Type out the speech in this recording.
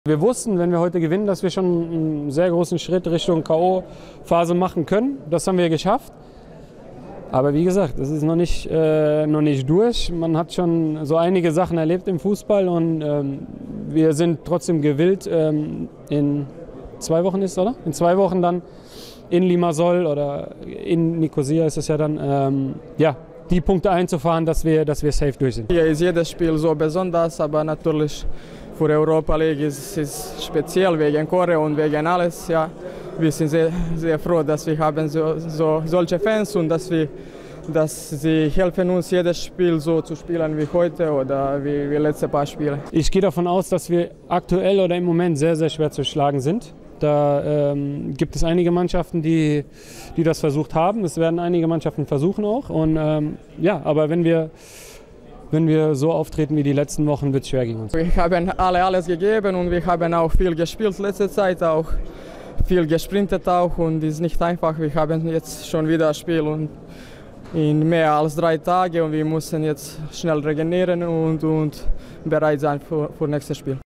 Wir wussten, wenn wir heute gewinnen, dass wir schon einen sehr großen Schritt Richtung K.O.-Phase machen können. Das haben wir geschafft. Aber wie gesagt, es ist noch nicht durch. Man hat schon so einige Sachen erlebt im Fußball und wir sind trotzdem gewillt, in 2 Wochen ist es, oder? In 2 Wochen dann in Limassol oder in Nicosia ist es ja dann, die Punkte einzufahren, dass wir safe durch sind. Hier ist jedes Spiel so besonders, aber natürlich für Europa League ist es speziell wegen Choreo und wegen alles. Ja. Wir sind sehr, sehr froh, dass wir haben solche Fans und dass sie helfen uns, jedes Spiel so zu spielen wie heute oder wie letzte paar Spiele. Ich gehe davon aus, dass wir aktuell oder im Moment sehr, sehr schwer zu schlagen sind. Da gibt es einige Mannschaften, die das versucht haben. Es werden einige Mannschaften versuchen auch. Und aber wenn wir so auftreten wie die letzten Wochen, wird es schwer gegen uns. Wir haben alles gegeben und wir haben auch viel gespielt letzte Zeit, auch viel gesprintet auch und es ist nicht einfach. Wir haben jetzt schon wieder ein Spiel und in mehr als 3 Tagen und wir müssen jetzt schnell regenerieren und bereit sein für nächstes Spiel.